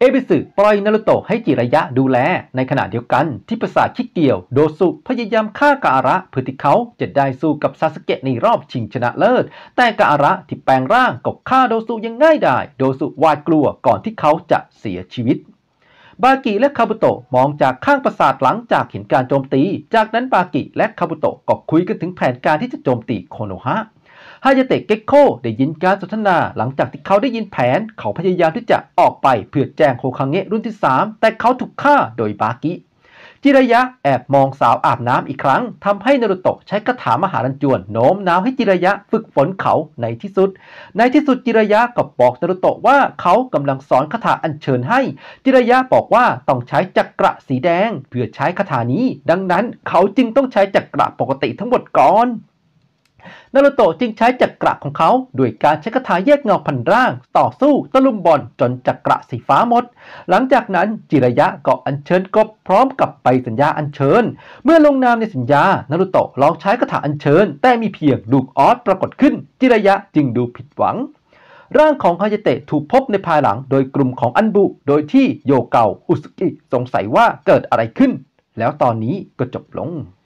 เอบิสึปล่อยนารุโตะให้จิระยะดูแลในขณะเดียวกันที่ปราสาทคิเกียวโดซุพยายามฆ่ากาอาระเพื่อที่เขาจะได้สู้กับซาสึเกะในรอบชิงชนะเลิศแต่กาอาระที่แปลงร่างก็ฆ่าโดซุยังง่ายดายโดซุหวาดกลัวก่อนที่เขาจะเสียชีวิตบากิและคาบุโตะมองจากข้างปราสาทหลังจากเห็นการโจมตีจากนั้นบากิและคาบุโตะก็คุยกันถึงแผนการที่จะโจมตีโคโนฮะฮายาเตะเก็กโคได้ยินการสนทนาหลังจากที่เขาได้ยินแผนเขาพยายามที่จะออกไปเพื่อแจ้งโฮคังเงะรุ่นที่3แต่เขาถูกฆ่าโดยบากิจิระยะแอบมองสาวอาบน้ำอีกครั้งทำให้นารุโตะใช้คาถามหารันจวนโน้มน้าวให้จิระยะฝึกฝนเขาในที่สุดจิระยะก็บอกนารุโตะว่าเขากำลังสอนคาถาอัญเชิญให้จิระยะบอกว่าต้องใช้จักระสีแดงเพื่อใช้คาถานี้ดังนั้นเขาจึงต้องใช้จักระปกติทั้งหมดก่อนนารุโตะจึงใช้จักระของเขาด้วยการใช้คาถาแยกเงาพันร่างต่อสู้ตะลุมบอลจนจักระสีฟ้าหมดหลังจากนั้นจิระยะก็อัญเชิญกบพร้อมกับใบสัญญาอัญเชิญเมื่อลงนามในสัญญานารุโตะลองใช้คาถาอัญเชิญแต่มีเพียงลูกออสปรากฏขึ้นจิระยะจึงดูผิดหวังร่างของฮายาเตะถูกพบในภายหลังโดยกลุ่มของอันบุโดยที่โยเกาอุสกิสงสัยว่าเกิดอะไรขึ้นแล้วตอนนี้ก็จบลง